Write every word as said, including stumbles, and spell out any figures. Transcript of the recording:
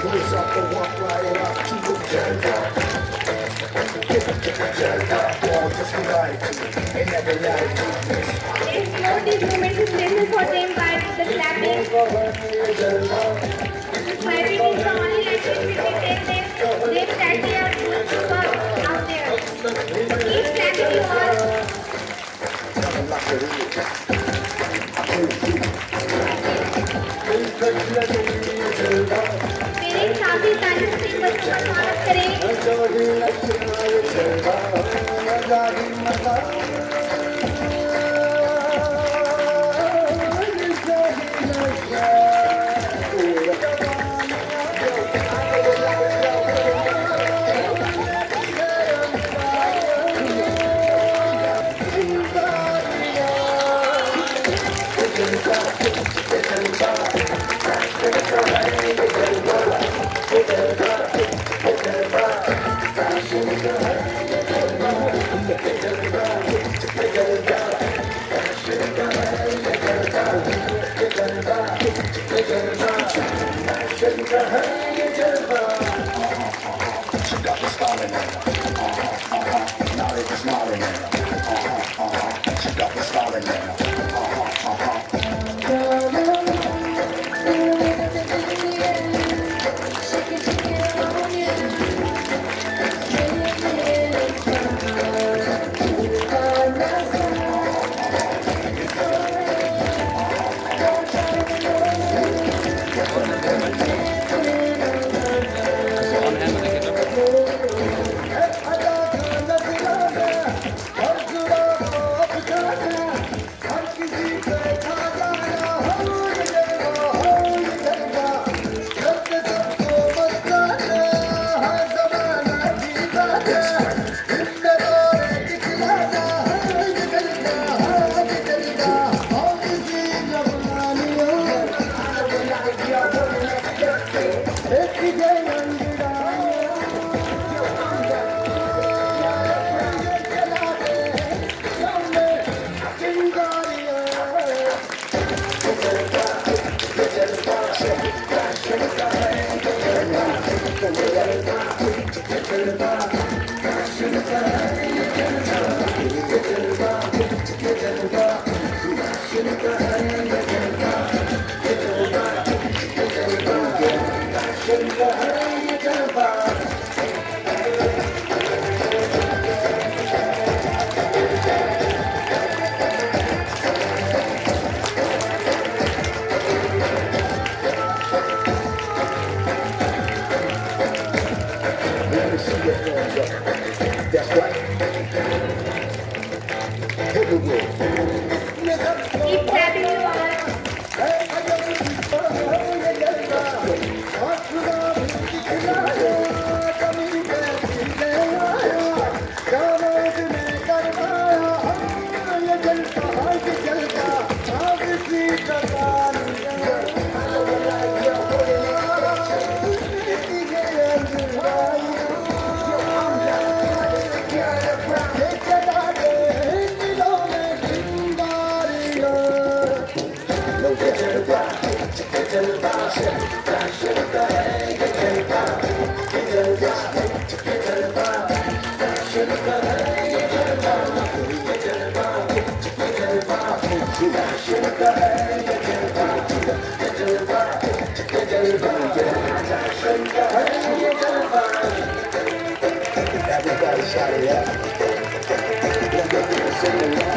Wheels up and walk right up to the Jericho. Get up to the Jericho. All just be like me. Ain't never lied to me. Let's know these moments is listen for them by the clapping. The clapping is the only activity we take them. They that they are doing super out there. Keep clapping you all. मेरे साथी ताली से बच्चों का स्वागत करें। Keep clapping you all. Everybody shout it out.